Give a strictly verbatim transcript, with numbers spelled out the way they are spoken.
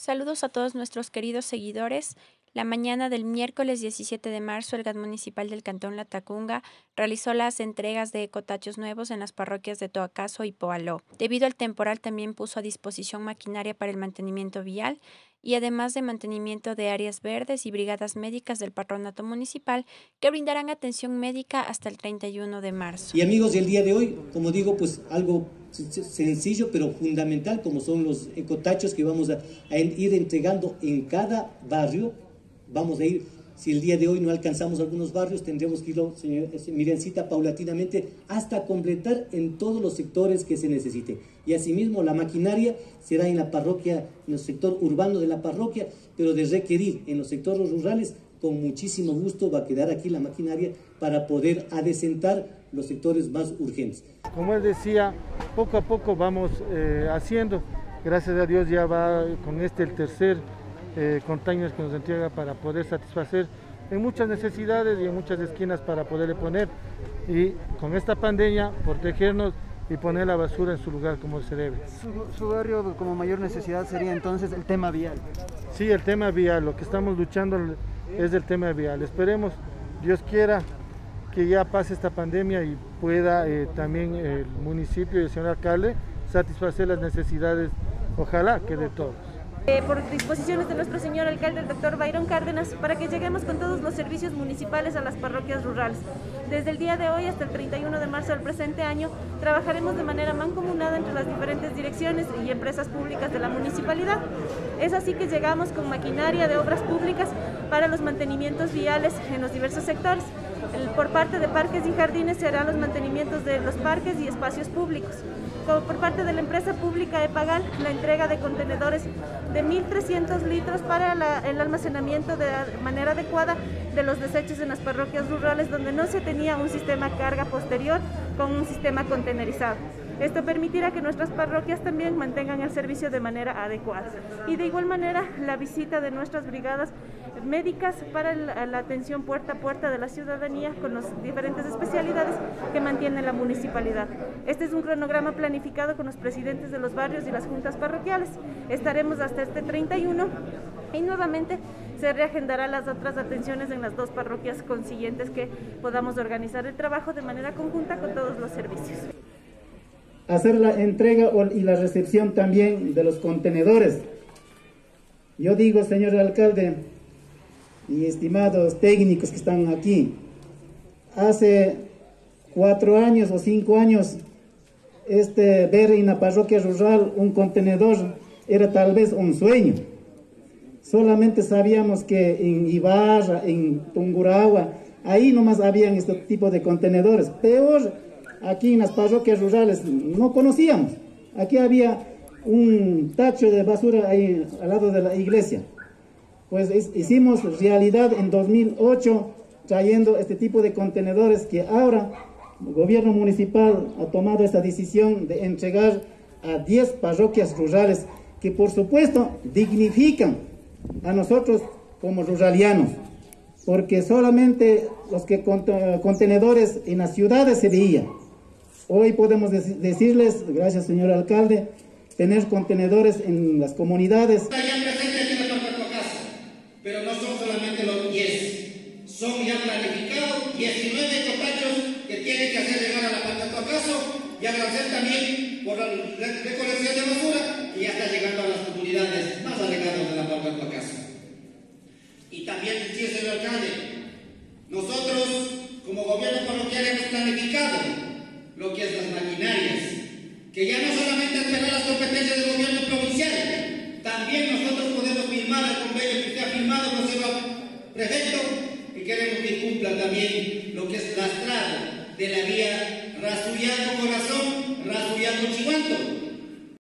Saludos a todos nuestros queridos seguidores. La mañana del miércoles diecisiete de marzo, el G A T municipal del Cantón Latacunga realizó las entregas de ecotachos nuevos en las parroquias de Toacaso y Poaló. Debido al temporal, también puso a disposición maquinaria para el mantenimiento vial y además de mantenimiento de áreas verdes y brigadas médicas del patronato municipal que brindarán atención médica hasta el treinta y uno de marzo. Y amigos, el día de hoy, como digo, pues algo sencillo pero fundamental, como son los ecotachos que vamos a, a ir entregando en cada barrio. Vamos a ir, si el día de hoy no alcanzamos algunos barrios, tendremos que irlo, señor Mirencita, paulatinamente hasta completar en todos los sectores que se necesite. Y asimismo la maquinaria será en la parroquia, en el sector urbano de la parroquia, pero de requerir en los sectores rurales, con muchísimo gusto va a quedar aquí la maquinaria para poder adecentar los sectores más urgentes. Como él decía, poco a poco vamos eh, haciendo, gracias a Dios ya va con este el tercer Eh, containers que nos entrega para poder satisfacer en muchas necesidades y en muchas esquinas para poderle poner, y con esta pandemia protegernos y poner la basura en su lugar como se debe. Su, su barrio como mayor necesidad sería entonces el tema vial. Sí, el tema vial, lo que estamos luchando es el tema vial. Esperemos, Dios quiera, que ya pase esta pandemia y pueda eh, también el municipio y el señor alcalde satisfacer las necesidades, ojalá que de todos. Eh, por disposiciones de nuestro señor alcalde, el doctor Byron Cárdenas, para que lleguemos con todos los servicios municipales a las parroquias rurales. Desde el día de hoy hasta el treinta y uno de marzo del presente año, trabajaremos de manera mancomunada entre las diferentes direcciones y empresas públicas de la municipalidad. Es así que llegamos con maquinaria de obras públicas para los mantenimientos viales en los diversos sectores. El, por parte de Parques y Jardines se harán los mantenimientos de los parques y espacios públicos. Como por parte de la empresa pública EPAGAL, la entrega de contenedores de mil trescientos litros para la, el almacenamiento de manera adecuada de los desechos en las parroquias rurales donde no se tenía un sistema carga posterior con un sistema contenerizado. Esto permitirá que nuestras parroquias también mantengan el servicio de manera adecuada. Y de igual manera, la visita de nuestras brigadas médicas para la, la atención puerta a puerta de la ciudadanía con las diferentes especialidades que mantiene la municipalidad. Este es un cronograma planificado con los presidentes de los barrios y las juntas parroquiales. Estaremos hasta este treinta y uno y nuevamente se reagendará las otras atenciones en las dos parroquias consiguientes que podamos organizar el trabajo de manera conjunta con todos los servicios. Hacer la entrega y la recepción también de los contenedores. Yo digo, señor alcalde y estimados técnicos que están aquí, hace cuatro años o cinco años, este, ver en la parroquia rural un contenedor era tal vez un sueño. Solamente sabíamos que en Ibarra, en Tungurahua, ahí nomás habían este tipo de contenedores. Peor, aquí en las parroquias rurales no conocíamos. Aquí había un tacho de basura ahí al lado de la iglesia. Pues es, hicimos realidad en dos mil ocho trayendo este tipo de contenedores que ahora el gobierno municipal ha tomado esta decisión de entregar a diez parroquias rurales que por supuesto dignifican a nosotros como ruralianos, porque solamente los que contenedores en las ciudades se veían. Hoy podemos decirles, gracias señor alcalde, tener contenedores en las comunidades. Está ya presente aquí en la Parroquia Toacaso, pero no son solamente los diez, son ya planificados diecinueve ecotachos que tienen que hacer llegar a la Parroquia Toacaso y agradecer también por la recolección de basura y ya está llegando a las comunidades más alejadas de la Parroquia Toacaso. Y también, sí, señor alcalde, nosotros como gobierno parroquial hemos planificado lo que es las maquinarias, que ya no solamente esperar las competencias del gobierno provincial, también nosotros podemos firmar el convenio que usted ha firmado con el señor prefecto, y queremos que cumpla también lo que es rastrado de la vía Rasuriano Corazón, Rasuriano Chihuanto,